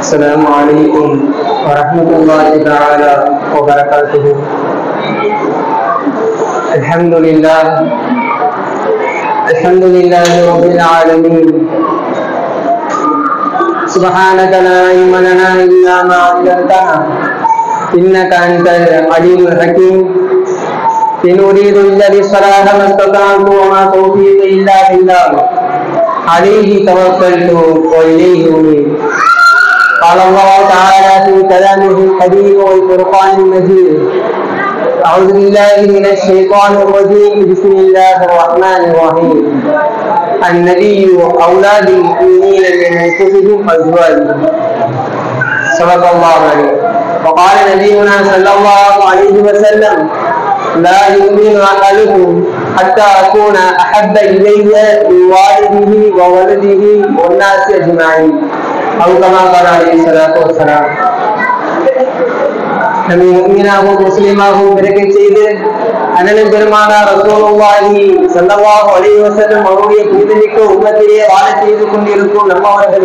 السلام عليكم ورحمة الله تعالى وبركاته. الحمد لله رب العالمين. سبحانك لا علم لنا إلا ما علمتنا إنك أنت العليم الحكيم. إن أريد إلا الصلاح ما استطعت وما توفيقي إلا بالله عليه توكلت وإليه أنيب. قال الله تعالى في كلامه الحبيب والفرقان المجيد: أعوذ بالله من الشيطان الرجيم. بسم الله الرحمن الرحيم. النبي أولى بالمؤمنين من أنفسهم أزواجهم. صدق الله عليه. وقال نبينا صلى الله عليه وسلم: لا يؤمن أحدكم حتى أكون أحب إليه من والده وولده والناس أجمعين. أو كما قال عليه الصلاة والسلام. நம்மை முஃமினாகவும் முஸ்லிமாகவும் பிறக்கச் செய்து அண்ணன் பெருமானார் ரசூலுல்லாஹி ஸல்லல்லாஹு அலைஹி வஸல்லம் அவருடைய புனிதமிக்க உம்மத்திலே வாழச் செய்து கொண்டிருக்கும் நம்மவர்கள்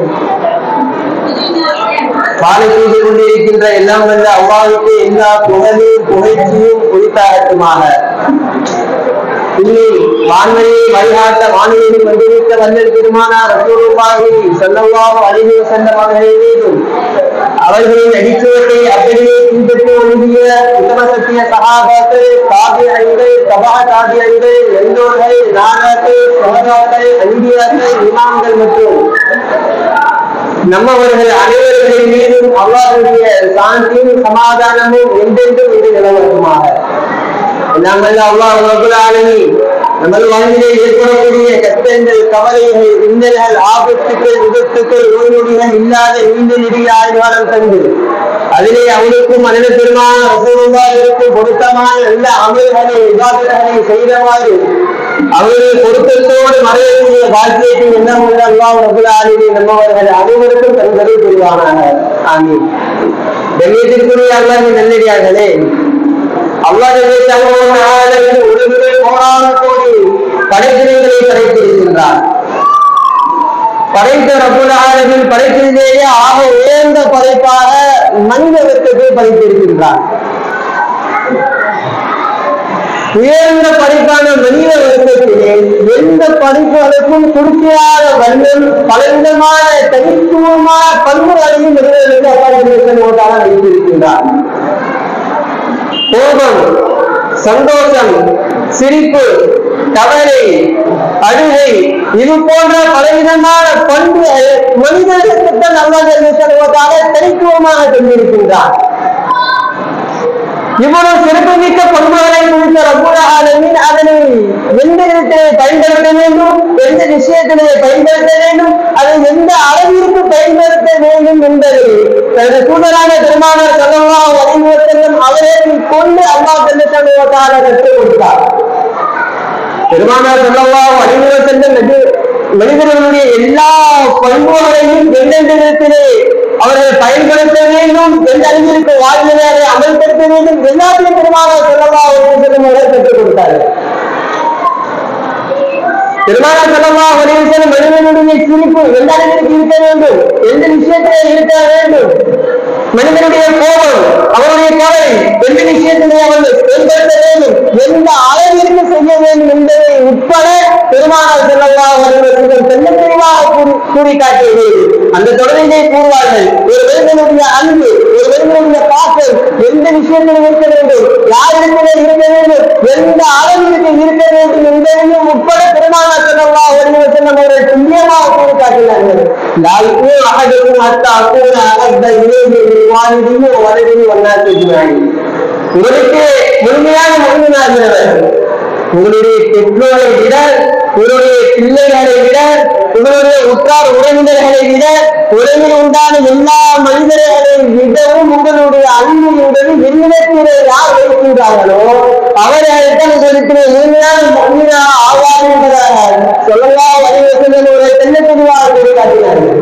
வாழச் செய்து கொண்டிருக்கின்ற எல்லாம் வந்த அல்லாஹ்வுக்கு எல்லா புகழும் புகழ்ச்சியும் உரித்தாகட்டுமாக. இல்லை வான்வழியை வழிகாட்ட வானிலையில் வந்திருக்க வல்லல் பெருமானார் ரசூலுல்லாஹி ஸல்லல்லாஹு அலைஹி வஸல்லம் அவர்கள் மீதும் அவர்களின் அடிச்சுவட்டை அப்படியே பின்பற்றி ஒழுகிய உத்தம சத்திய சஹாபாக்கள், தாபிஈன்கள், தபா தாபிஈன்கள், எல்லோர்கள், நாதாக்கள், சுஹதாக்கள், அன்பியாக்கள், இமாம்கள் மற்றும் நம்மவர்கள் அனைவர்களின் மீதும் அல்லாஹ்வுடைய சாந்தியும் சமாதானமும் என்றென்றும் இது நிலவரமாக. நாங்கள் அல்லாஹ் ரப்பல் ஆலமீன் நமது வாழ்விலே ஏற்படக்கூடிய கஷ்டங்கள், கவலைகள், இன்னல்கள், ஆபத்துக்கள், விபத்துக்கள், நோய்நொடிகள் இல்லாத நீண்ட நெடிய ஆயுள்காலம் தந்து அதிலே அவனுக்கும் அண்ணன் பெருமானார் ரசூலுல்லாஹிற்கு பொருத்தமான நல்ல அமல்களை இபாதத்துகளை செய்தவாறு அவருடைய பொருத்தத்தோடு மறையக்கூடிய பாக்கியத்தை எண்ணமுள்ள அல்லாஹ் ரப்பல் ஆலமீன் நம்மவர்கள் அனைவருக்கும் தந்தரை புரிவானாக. ஆமீன். கண்ணியத்திற்குரிய அல்லாஹ்வின் நல்லடியார்களே, அல்லாஹ் உலகிலே கோடான கோடி படைப்பினங்களை படைத்திருக்கின்றார். படைத்த ரப்பல் ஆலமீன் படைப்பிலேயே ஆக உயர்ந்த படைப்பாக மனித வர்க்கத்தை படைத்திருக்கின்றார். உயர்ந்த படைப்பான மனித வர்க்கத்திலே எந்த படைப்புகளுக்கும் குறுக்கியாத வண்ணம் பலவிதமான தனித்துவமான பண்புகளையும் மனிதர்களுக்கு அப்பாற்பட்டாக வைத்திருக்கின்றார். கோபம், சந்தோஷம், சிரிப்பு, கவலை, அழுகை, இது போன்ற பலவிதமான பண்புகள் மனிதர்களுக்குத்தான் அல்லாஹ் தனித்துவமாக தந்திருக்கின்றார். இவ்வளவு சிறப்புமிக்க பண்புகளை குறித்த ரப்பல் ஆலமீன் அதனை எந்த விதத்திலே பயன்படுத்த வேண்டும், எந்த விஷயத்திலே பயன்படுத்த வேண்டும், அதை எந்த அளவிற்கு பயன்படுத்த வேண்டும் என்பதை தனது தூதரான பெருமானார் ஸல்லல்லாஹு அலைஹி வஸல்லம் அவரை கொண்டு அல்லாஹ் ஜல்லல்லாஹு தஆலா கற்றுக் கொடுத்தார். பெருமானார் ஸல்லல்லாஹு அலைஹி வஸல்லம் மனிதர்களுடைய எல்லா பண்புகளையும் எந்தெந்த விதத்திலே அவர்கள் பயன்படுத்த வேண்டும், எந்த அளவிற்கு வாழ்விலே அமல்படுத்த வேண்டும், எல்லாத்தையும் பெருமானார் ஸல்லல்லாஹு அலைஹி வஸல்லம் அவர்கள் கற்றுக் கொடுத்தார்கள். பெருமானார் ஸல்லல்லாஹு அலைஹி வஸல்லம் மனிதனுடைய சிரிப்பு எந்த அளவிற்கு இருக்க வேண்டும், எந்த விஷயத்திலே இருக்க வேண்டும், மனிதனுடைய கோபம், அவருடைய கவலை எந்த விஷயத்திலே அவர்கள் செயல்படுத்த வேண்டும், எந்த அளவிற்கு செய்ய வேண்டும் என்பதை உட்பட பெருமானார் ஸல்லல்லாஹு அலைஹி வஸல்லம் தெளிவாக கூறி காட்டியது. அந்த தொடரிலே கூறுவார்கள், ஒரு மனிதனுடைய அன்பு, ஒரு மனிதனுடைய பாசம் எந்த விஷயத்தில் இருக்க வேண்டும், யாரிடத்திலே இருக்க வேண்டும், எந்த அளவிற்கு இருக்க வேண்டும் என்பதையும் உட்பட பெருமானார் ஸல்லல்லாஹு அலைஹி வஸல்லம் அவர்கள் துல்லியமாக கூறி காட்டினார்கள். லா யுமினு அஹதுக்கும் ஹத்தா அகூன அஹப்ப இலைஹி மின் வாலிதிஹி வ வலதிஹி வன்னாஸி அஜ்மஈன். உங்களுக்கு முழுமையான முழுமையாகிறவர் உங்களுடைய பெற்றோரை விட, உங்களுடைய பிள்ளைகளை விட, உங்களுடைய உற்றார் உறவினர்களை விட, உறவில் உண்டான எல்லா மனிதர்களை விடவும் உங்களுடைய அன்புடன் என்னிடத்திலே யார் வைக்கின்றார்களோ அவர்கள்தான் உங்களுக்கு முழுமையான முழுமையாக ஆவார் என்பதாக ஸல்லல்லாஹு அலைஹி வஸல்லம் ஒரு தெளிவாக கூறி காட்டினார்கள்.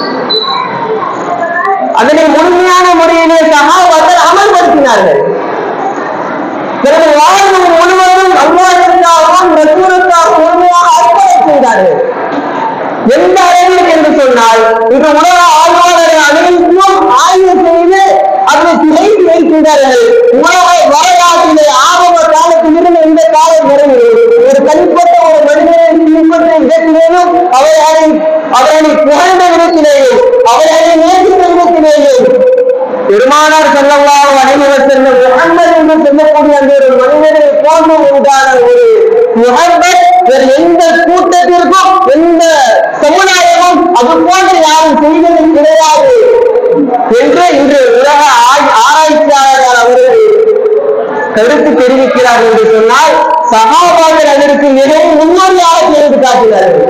அதனை முழுமையான முறையிலே சஹாபாக்கள் அமல்படுத்தினார்கள். பிறகு வாழ்வு முழுவதும் அல்லாஹ்வுக்காகவும் ரசூலுக்காகவும் முழுமையாக அர்ப்பணம் செய்தார்கள். எந்த அளவிற்கு என்று சொன்னால் இன்று உலக ஆய்வாளர்கள் அனைவரும் ஆய்வு செய்து அதை திரைத்து வைக்கின்றார்கள். உலக வரலாற்றிலே ஆரம்ப காலத்திலிருந்து இந்த காலம் வருகிறது. ஒரு தனிப்பட்ட ஒரு மனிதனை பின்பற்ற இடத்திலேயும் அவர்களை புகழ்ந்த இடத்திலேயும் அவர்களை நேசித்த இடத்திலேயும் பெருமானார் ஸல்லல்லாஹு அலைஹி வஸல்லம் முஹம்மது என்று சொல்லக்கூடிய அந்த ஒரு மனிதனை போன்று உண்டான ஒரு முஹம்மத் வேறு எந்த கூட்டத்திற்கும் எந்த சமுதாயமும் அது போன்று யாரும் செய்வது கிடையாது என்று இன்று உலக ஆராய்ச்சியாளர்கள் அவர்கள் கருத்து தெரிவிக்கிறார்கள் என்று சொன்னால் சஹாபாக்கள் அதற்கு மிகவும் முன்னோடியாக செய்து காட்டினார்கள்.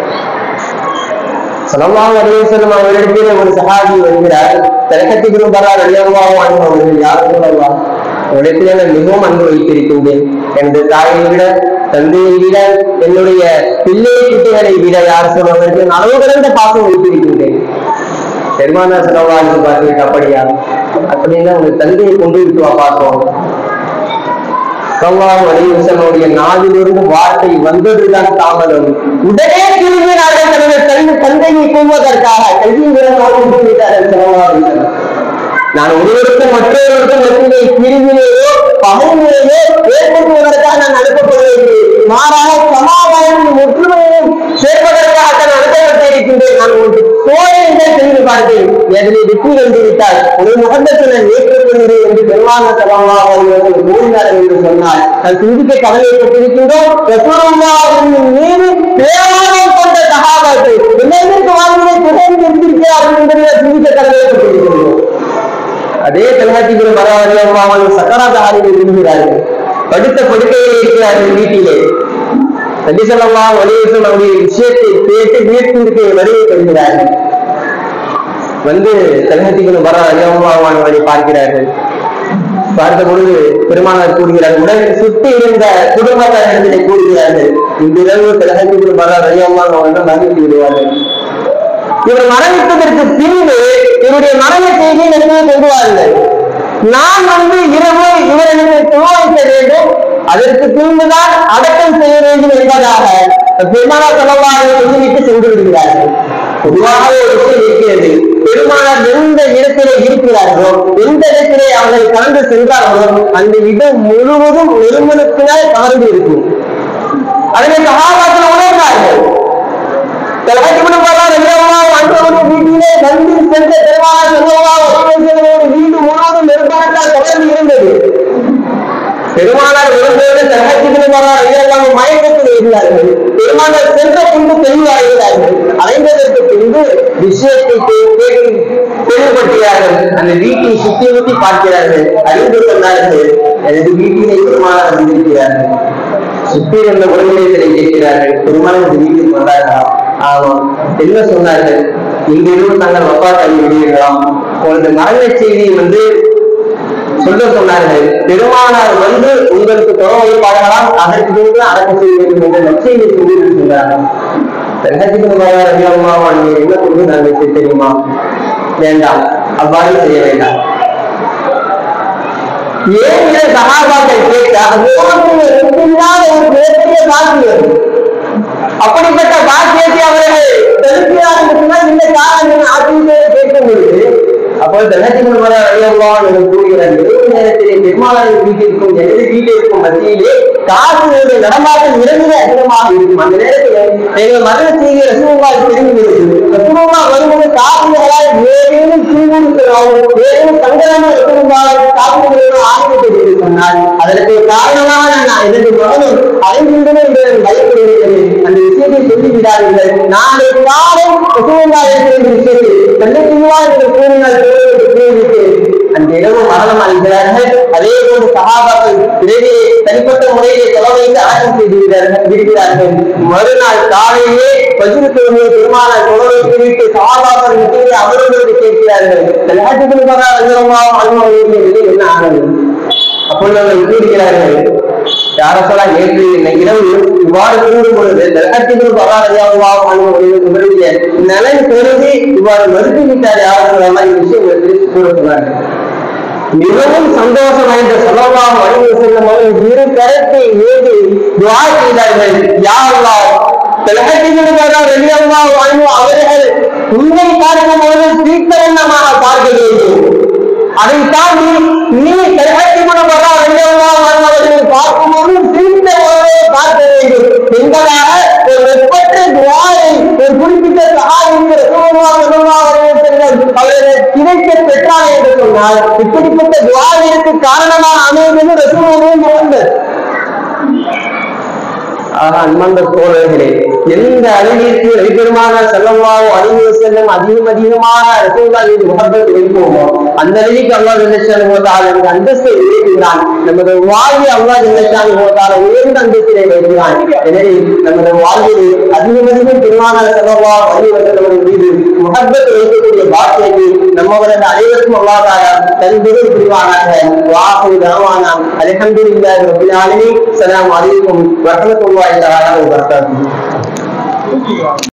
ஸல்லல்லாஹு அலைஹி வஸல்லம் அவர்களிடத்தில் ஒரு சஹாபி வருகிறார். தலகத்தி இப்னு பர்ரா ரலியல்லாஹு அன்ஹு அவர்கள், யா ரசூலல்லாஹ், உங்களிடத்தில் நான் மிகவும் அன்பு வைத்திருக்கின்றேன். எனது தாயை விட, தந்தையை விட, என்னுடைய பிள்ளை குட்டிகளை விட யார் சொல்வதற்கு நான் அளவு கடந்த பாசம் வைத்திருக்கின்றேன். பெருமானார் ஸல்லல்லாஹு அலைஹி வஸல்லம் பார்த்துட்டு, அப்படியா, அப்படின்னா உங்க தந்தையை கொண்டு விட்டு வா பார்த்தோம். ஸல்லல்லாஹு அலைஹி வஸல்லம் நாவிலிருந்து வார்த்தை வந்ததுதான் தாமதம். உடனே திரும்பினார்கள் தனது தந்தையை கொள்வதற்காக. நான் ஒருவருக்கும் மற்றொருவருக்கும் மத்தியிலே பிரிவினையோ பகைமையோ ஏற்படுத்துவதற்காக நான் அனுப்பப்படுவது, மாறாக சமாதானமும் ஒற்றுமையும் சேர்ப்பதற்காக நான் அனுப்பப்பட்டிருக்கின்றேன். நான் ஒரு சோழனை செய்து பார்த்தேன், எதனை வெற்றி வந்துவிட்டால் ஒரு முகத்தை நான் ஏற்றுக்கொள்கிறேன் என்று பெருமானார் ஸல்லல்லாஹு அலைஹி வஸல்லம் கூறினார்கள் என்று சொன்னால் நான் சிந்திக்க கவலைப்பட்டிருக்கின்றோம். ரசூலுல்லாஹின் மீது பேராதம் கொண்ட சஹாபாக்கள் என்னென்ன வாழ்வினை புகழ்ந்து இருந்திருக்கிறார்கள் என்பதை சிந்திக்க கவலைப்பட்டிருக்கின்றோம். அதே தலகத்தி இப்னு பர்ரா ரலியல்லாஹு அன்ஹு சக்கராத் ஹாலில் இருக்கிறார்கள். படுத்த படுக்கையில் இருக்கிறார்கள் வீட்டிலே. நபி ஸல்லல்லாஹு அலைஹி வஸல்லம் அவருடைய விஷயத்தை கேட்டு வீட்டிற்கு வருகை தருகிறார்கள். வந்து தலகத்தி இப்னு பர்ரா ரலியல்லாஹு அன்ஹு அவரை பார்க்கிறார்கள். பார்த்த பொழுது பெருமானார் கூறுகிறார்கள், உடலில் சுற்றி இருந்த குடும்பத்தினரிடத்திலே கூறுகிறார்கள், இன்றிரவு தலகத்தி இப்னு பர்ரா ரலியல்லாஹு அன்ஹு அவர்கள் மரணித்து விடுவார்கள். இவர் மரணிப்பதற்கு பின்பு இவருடைய மரண செய்தியை எனக்கு கொண்டு வாருங்கள். நான் இரவு இவர்களுக்கு துவக்க வேண்டும், அதற்கு பின்புதான் அடக்கம் செய்ய வேண்டும் என்பதாக பெருமானார் ஸல்லல்லாஹு அலைஹி வஸல்லம் சொல்லிவிட்டு சென்று விடுகிறார்கள். பொதுவாக ஒரு விஷயம் இருக்கிறது, பெருமானார் எந்த இடத்திலே இருக்கிறார்களோ, எந்த இடத்திலே அவர்கள் கலந்து சென்றார்களோ அந்த இடம் முழுவதும் நெருமணத்தினால் கலந்து இருக்கும். அதனை சஹாபாக்கள் உணர்ந்தார்கள். தலகத்தி இப்னு பர்ரா ரலியல்லாஹு அன்ஹு வீட்டிலே வந்து சென்ற பெருமானார் ஸல்லல்லாஹு அலைஹி வஸல்லம் வீடு முழுவதும் நெருப்பாட்டால் கலந்து இருந்தது. பெருமானார் வரும்போது தலகத்தி இப்னு பர்ரா ரலியல்லாஹு அன்ஹு மயக்கத்தில் இருந்தார்கள். பெருமானார் சென்ற பின்பு தெளிவாகிறார்கள். அடைந்ததற்கு பின்பு விஷயத்தை தெளிவுபடுத்துகிறார்கள். அந்த வீட்டை சுற்றி ஊற்றி பார்க்கிறார்கள். அறிந்து சொன்னார்கள், எனது வீட்டிலே பெருமானார் வந்திருக்கிறார்கள். சுற்றி இருந்த உறவினர்களை கேட்கிறார்கள், பெருமானார் வீட்டுக்கு வந்தார்களா? ஆமாம். என்ன சொன்னார்கள்? இன்றிரவு நாங்கள் வஃபாத்தாகி விடுகிறோம். உங்களது மரண செய்தியை சொல்ல சொன்னார்கள். பெருமானார் உங்களுக்கு தொடர்பு வைப்பார்களாம், அதற்கு பின்பு அடக்கம் செய்ய வேண்டும் என்ற லட்சியத்தை சொல்லி சொன்னார்கள். தலகத்தி இப்னு பர்ரா ரலியல்லாஹு அன்ஹு என்ன கொண்டு நாங்கள் தெரியுமா? வேண்டாம், அவ்வாறு செய்ய வேண்டாம். ஏன் சஹாபாக்கள் கேட்டால் ஒரு மிகப்பெரிய பாக்கியம். அப்படிப்பட்ட பாக்கியத்தை அவர்கள் செலுத்தினார்கள். இந்த காரணம் ஆட்சியை கேட்கும் பொழுது அப்போது தலகத்தி இப்னு பர்ரா ரலியல்லாஹு அன்ஹு கூறுகிறார்கள், நேரத்திலே பெருமானாரின் வீட்டிற்கும் எனது வீட்டிற்கும் மத்தியிலே காசுகளுடைய நடமாட்டம் இரண்டு அதிகமாக இருக்கும். அந்த நேரத்தில் எங்கள் மரண செய்தி ரசூலுல்லாஹ் தெரிவிக்கிறது. ரசூலுல்லாஹ் வரும்போது காசுகளால் ஏதேனும் ஏதேனும் சங்கடமான ரசூலுல்லாஹ் காசுகளுடன் ஆரம்பித்தது சொன்னால் அதற்கு காரணமாக நான் எனது மகனும் அடைகின்றன என்று பயப்படுகிறேன். அந்த விஷயத்தை சொல்லிவிடாதீர்கள். நாளை காலம் ரசூலுல்லாஹ் விஷயத்தில் தன்னைக்குள்ளார் என்று கூறினால் அந்த இரவு மரணம் அடைகிறார்கள். அதே போன்று சஹாபாக்கள் இடையே தனிப்பட்ட முறையிலே தொலைவைத்து அடக்கம் செய்து விடுகிறார்கள். மறுநாள் காலையிலே பஜ்ர் தொழுகையை பெருமானார் தொலைவைத்து விட்டு சஹாபாக்கள் வீட்டிலே அமர்ந்து கேட்கிறார்கள், தலகத்தி இப்னு பர்ரா ரலியல்லாஹு அன்ஹு அவர்களுடைய என்ன ஆனது? அப்பொழுது அவர்கள் கூறுகிறார்கள், யார சொல்ல நேற்று இரவு இவ்வாறு கூறும் பொழுது தலகத்தி இப்னு பர்ரா ரலியல்லாஹு அன்ஹு அவர்களுடைய நலன் கருதி இவ்வாறு மறுத்துவிட்டார். யார சொல்லலாம் இந்த விஷயம் கூற சொன்னார்கள். மிகவும் சந்தோஷம் வாய்ந்த ஸல்லல்லாஹு அலைஹி வஸல்லம் அவர்கள் இரு கரத்தை ஏந்தி துஆ செய்தார்கள். யா அல்லாஹ், தலகத்தி இப்னு பர்ரா ரலியல்லாஹு அன்ஹு அவர்கள் உன்னை பார்க்கும்போது சீக்கிரமாக பார்க்க வேண்டும். அதை தாண்டி நீ அவர்களை பார்க்கும்போது சீக்கிரமாகவே பார்க்க வேண்டும் என்பதாக ஒரு வெப்பற்ற துவாரை ஒரு குறிப்பிட்ட சகாயிக்கு அவர்களை கிடைக்க பெற்றார் என்று சொன்னால் இப்படிப்பட்ட துவாரிற்கு காரணமாக அமைந்தது ரசூலுல்லாஹி முஹம்மது. அன்பார்ந்த தோழர்களே, எந்த அளவிற்கு நபிபெருமானார் ஸல்லல்லாஹு அலைஹி வஸல்லம் அதிகமாக ரசூலுல்லாஹ் மீது முஹப்பத் வைப்போமோ அந்த அளவுக்கு அல்லாஹ் ஜல்ல ஷானஹு வ தஆலா இந்த அந்தஸ்தை உயர்த்துகிறான். நமது வாழ்வை அல்லாஹ் ஜல்ல ஷானஹு வ தஆலா உயர்ந்த அந்தஸ்திலே வைக்கிறான். எனவே நமது வாழ்வில் அதிகமாக பெருமானார் ஸல்லல்லாஹு அலைஹி வஸல்லம் மீது முஹப்பத் வைக்கக்கூடிய பாக்கியத்தை நம்மவரது அனைவருக்கும் அல்லாஹ் தஆலா தந்தருள் புரிவானாக. வாஹு தஅவானா அல்ஹம்துலில்லாஹி ரப்பில் ஆலமீன். அஸ்ஸலாமு அலைக்கும் வ ரஹ்மத்துல்லாஹி தஆலா வ பரகாத்துஹு.